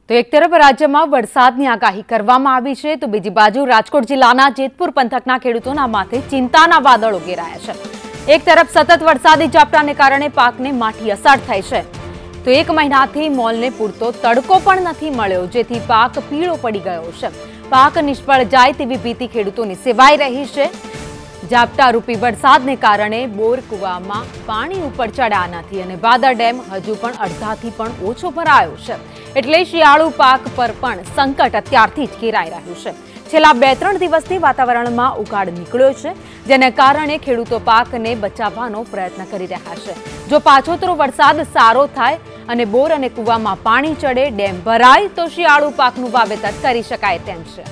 તો એક તરફ રાજ્યમાં વરસાદની આગાહી કરવામાં આવી છે તો બીજી બાજુ રાજકોટ જિલ્લાના જેતપુર પંથકના ખેડૂતોના માથે ચિંતાના વાદળો ઘેરાયા છે। એક તરફ સતત વરસાદી ઝાપટાને કારણે પાકને માઠી અસર થઈ છે તો એક મહિનાથી મોલને પૂરતો તડકો પણ નથી મળ્યો, જેથી પાક પીળો પડી ગયો છે। પાક નિષ્ફળ જાય તેવી ભીતિ ખેડૂતોની સેવાઈ રહી છે। ઝાપટા રૂપી વરસાદને કારણે બોર કુવામાં પાણી ઉપર ચડ્યા નથી અને ભાદર ડેમ હજુ પણ અડધાથી પણ ઓછો ભરાયો છે, એટલે શિયાળુ પાક પર પણ સંકટ અત્યારથી જ ઘેરાઈ રહ્યું છે। છેલ્લા 2-3 દિવસથી વાતાવરણમાં ઉકાળ નીકળ્યો છે, જેને કારણે ખેડૂતો પાકને બચાવવાનો પ્રયત્ન કરી રહ્યા છે। જો પાછોતરો વરસાદ સારો થાય અને બોર અને કુવામાં પાણી ચડે, ડેમ ભરાય તો શિયાળુ પાકનું વાવેતર કરી શકાય તેમ છે।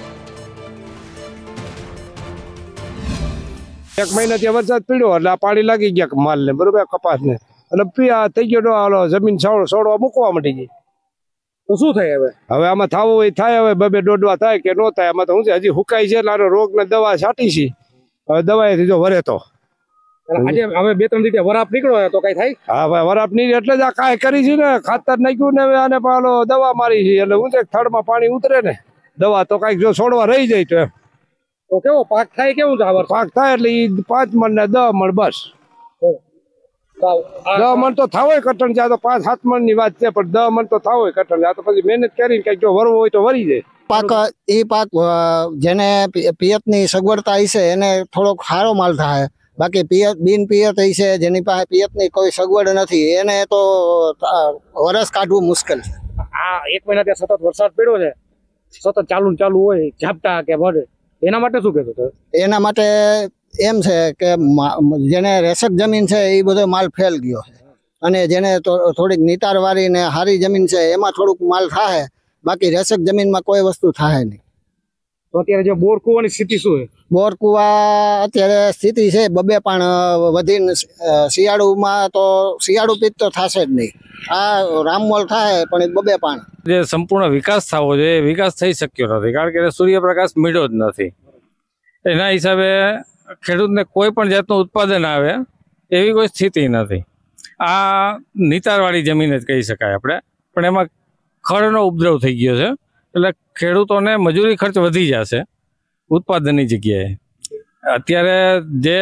एक महीना थी वरसाद पीड़ो એટલે પાણી લાગી ગયા માલ ને, બરોબર, કપાસ ને, અને પીયા થઈ ગયો, જમીન છોડવા મૂકવા માંડી ગઈ। તો શું થાય હવે આમાં થાવું હોય થાય, હવે બબે દોડવા થાય કે નો થાય, આમાં તો શું છે, હજી હુકાઈ છે, નાનો રોગ ને દવા છાટી છે, હવે દવાથી જો વરે તો આજે હવે 2-3 દિવસ વરાપ નીકળ્યો તો કઈ થાય? હા ભાઈ, વરાપ ની એટલે જ આ કાંઈ કરી છે ને, ખાતર નાખ્યું ને આને પાલો દવા મારી છે, એટલે શું છે, થડમાં પાણી ઉતરે ને, દવા તો કઈક જો છોડવા રહી જાય તો એમ તો કેવો પાક થાય? કેવું છે પાક થાય એટલે 5 મણ ને 10 મણ બસ। 10 મણ તો થાવ કટણ જાય તો 5-7 મણ ની વાત છે, પણ 10 મણ તો થાવ કટણ જાય તો પછી મહેનત કરીને કઈક જો વરવો હોય તો વરી જાય। પાક જેને પિયતની સગવડતા હશે એને થોડોક સારો માલ થાય, બાકી બિન પિયત હશે જેની પાસે પિયતની કોઈ સગવડ નથી એને તો વરસ કાઢવું મુશ્કેલ છે। આ 1 મહિના ત્યાં સતત વરસાદ પડ્યો છે, સતત ચાલુ હોય ઝાપટા કે વરે, એના માટે શું કહેતો હતો? એના માટે એમ છે કે જેને રેસક જમીન છે એ બધો માલ ફેલ ગયો છે, અને જેને થોડીક નિતારવાળી ને સારી જમીન છે એમાં થોડુંક માલ થાય, બાકી રેસક જમીનમાં કોઈ વસ્તુ થાય નહીં। તો અત્યારે જે બોર કુવાની સ્થિતિ શું છે? બોર કુવા અત્યારે સ્થિતિ છે બબે પણ વધીને શિયાળુમાં તો શિયાળુ પિત્ત તો થશે જ નહીં, આ રામમોલ થાય પણ બબે પાણ જે સંપૂર્ણ વિકાસ થવો જોઈએ વિકાસ થઈ શક્યો નથી, કારણ કે સૂર્યપ્રકાશ મળ્યો જ નથી। એના હિસાબે ખેડૂતને કોઈ પણ જાતનું ઉત્પાદન આવે એવી કોઈ સ્થિતિ નથી। આ નિતારવાળી જમીન જ કહી શકાય આપણે, પણ એમાં ખડનો ઉપદ્રવ થઈ ગયો છે, એટલે ખેડૂતોને મજૂરી ખર્ચ વધી જશે ઉત્પાદનની જગ્યાએ। અત્યારે જે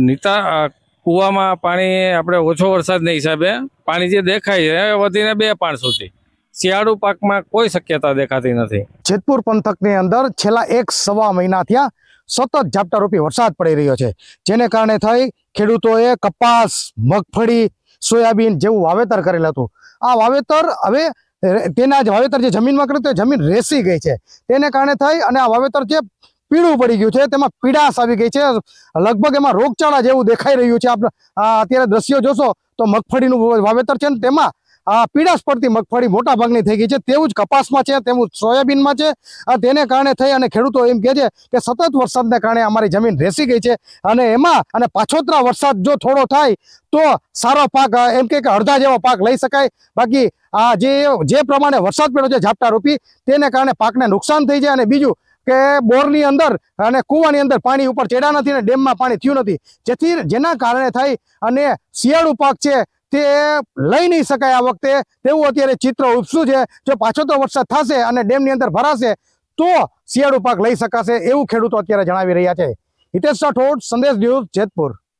કૂવામાં પાણી આપણે ઓછો વરસાદના હિસાબે પાણી જે દેખાય છે વધીને 2 પાણ સુધી, શિયાળુ પાકમાં કોઈ શક્યતા દેખાતી નથી। જેતપુર પંથકની અંદર છેલ્લા 1-1.25 મહિનાથી સતત ઝાપટારૂપી વરસાદ પડી રહ્યો છે, જેને કારણે થઈ ખેડૂતોએ કપાસ, મગફળી, સોયાબીન જેવું વાવેતર કરેલ હતું। આ વાવેતર હવે તેના વાવેતર જે જમીનમાં કર્યું તે જમીન રેસી ગઈ છે, તેને કારણે થઈ અને આ વાવેતર જે પીળું પડી ગયું છે, તેમાં પીડાશ આવી ગઈ છે, લગભગ એમાં રોગચાળા જેવું દેખાઈ રહ્યું છે। આપણે અત્યારે દ્રશ્યો જોશો તો મગફળીનું વાવેતર છે ને તેમાં પીડાશ પડતી મગફળી મોટા ભાગની થઈ ગઈ છે, તેવું જ કપાસમાં છે, તેવું સોયાબીનમાં છે। તેને કારણે થઈ અને ખેડૂતો એમ કહે છે કે સતત વરસાદને કારણે અમારી જમીન રેસી ગઈ છે, અને એમાં અને પાછોતરા વરસાદ જો થોડો થાય તો સારો પાક એમ કે અડધા જેવો પાક લઈ શકાય, બાકી આ જે પ્રમાણે વરસાદ પડ્યો છે ઝાપટા રૂપી તેને કારણે પાકને નુકસાન થઈ જાય। અને બીજું કે બોરની અંદર અને કૂવાની અંદર પાણી ઉપર ચડ્યા નથી અને ડેમમાં પાણી થયું નથી, જેના કારણે થઈ અને શિયાળુ પાક છે તે લઈ નહીં શકાય આ વખતે, તેવું અત્યારે ચિત્ર ઉપસ્યું છે। જો પાછોતરો વરસાદ થશે અને ડેમની અંદર ભરાશે તો શિયાળુ પાક લઈ શકાશે એવું ખેડૂતો અત્યારે જણાવી રહ્યા છે। હિતેશ રાઠોડ, સંદેશ ન્યૂઝ, જેતપુર।